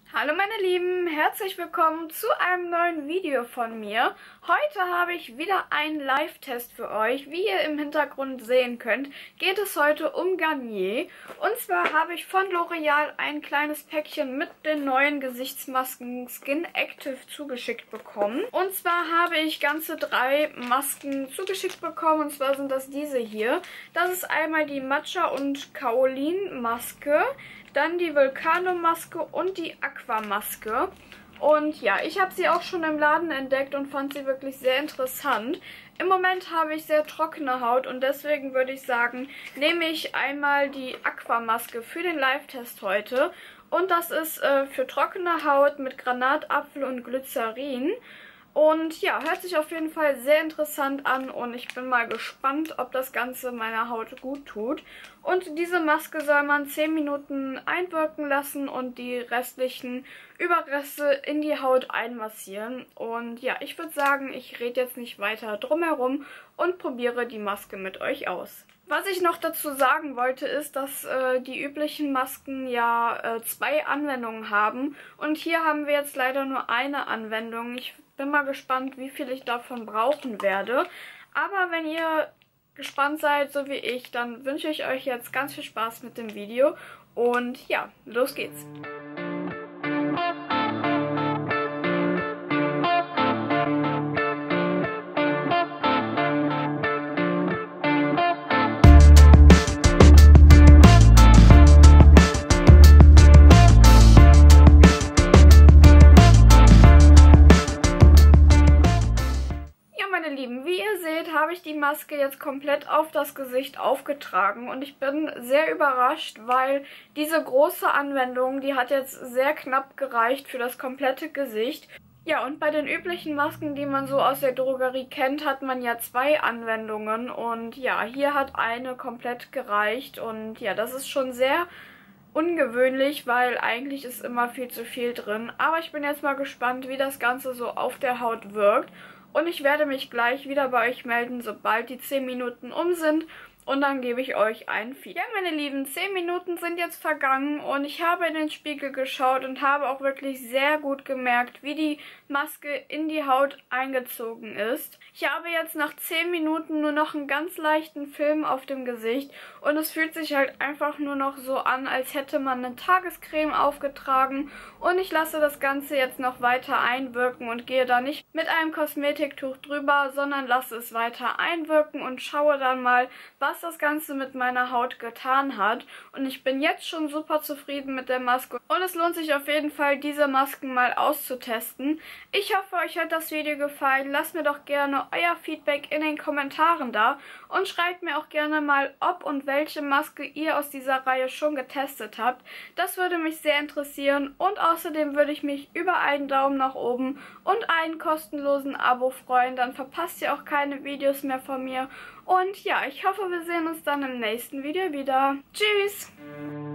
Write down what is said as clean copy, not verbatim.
Hallo meine Lieben, herzlich willkommen zu einem neuen Video von mir. Heute habe ich wieder einen Live-Test für euch. Wie ihr im Hintergrund sehen könnt, geht es heute um Garnier. Und zwar habe ich von L'Oreal ein kleines Päckchen mit den neuen Gesichtsmasken Skin Active zugeschickt bekommen. Und zwar habe ich ganze 3 Masken zugeschickt bekommen. Und zwar sind das diese hier. Das ist einmal die Matcha und Kaolin Maske. Dann die Vulcano-Maske und die Aqua-Maske. Und ja, ich habe sie auch schon im Laden entdeckt und fand sie wirklich sehr interessant. Im Moment habe ich sehr trockene Haut und deswegen würde ich sagen, nehme ich einmal die Aqua-Maske für den Live-Test heute. Und das ist für trockene Haut mit Granatapfel und Glycerin. Und ja, hört sich auf jeden Fall sehr interessant an und ich bin mal gespannt, ob das Ganze meiner Haut gut tut. Und diese Maske soll man 10 Minuten einwirken lassen und die restlichen Überreste in die Haut einmassieren. Und ja, ich würde sagen, ich rede jetzt nicht weiter drumherum und probiere die Maske mit euch aus. Was ich noch dazu sagen wollte, ist, dass die üblichen Masken ja 2 Anwendungen haben. Und hier haben wir jetzt leider nur eine Anwendung. Ich bin mal gespannt, wie viel ich davon brauchen werde. Aber wenn ihr gespannt seid, so wie ich, dann wünsche ich euch jetzt ganz viel Spaß mit dem Video. Und ja, los geht's. Wie ihr seht, habe ich die Maske jetzt komplett auf das Gesicht aufgetragen und ich bin sehr überrascht, weil diese große Anwendung, die hat jetzt sehr knapp gereicht für das komplette Gesicht. Ja, und bei den üblichen Masken, die man so aus der Drogerie kennt, hat man ja 2 Anwendungen und ja, hier hat eine komplett gereicht und ja, das ist schon sehr ungewöhnlich, weil eigentlich ist immer viel zu viel drin. Aber ich bin jetzt mal gespannt, wie das Ganze so auf der Haut wirkt. Und ich werde mich gleich wieder bei euch melden, sobald die 10 Minuten um sind. Und dann gebe ich euch ein Feedback. Ja, meine Lieben, 10 Minuten sind jetzt vergangen und ich habe in den Spiegel geschaut und habe auch wirklich sehr gut gemerkt, wie die Maske in die Haut eingezogen ist. Ich habe jetzt nach 10 Minuten nur noch einen ganz leichten Film auf dem Gesicht und es fühlt sich halt einfach nur noch so an, als hätte man eine Tagescreme aufgetragen. Und ich lasse das Ganze jetzt noch weiter einwirken und gehe da nicht mit einem Kosmetiktuch drüber, sondern lasse es weiter einwirken und schaue dann mal, was das Ganze mit meiner Haut getan hat. Und ich bin jetzt schon super zufrieden mit der Maske. Und es lohnt sich auf jeden Fall, diese Masken mal auszutesten. Ich hoffe, euch hat das Video gefallen. Lasst mir doch gerne euer Feedback in den Kommentaren da. Und schreibt mir auch gerne mal, ob und welche Maske ihr aus dieser Reihe schon getestet habt. Das würde mich sehr interessieren. Und außerdem würde ich mich über einen Daumen nach oben und einen kostenlosen Abo freuen. Dann verpasst ihr auch keine Videos mehr von mir. Und ja, ich hoffe, wir sehen uns dann im nächsten Video wieder. Tschüss!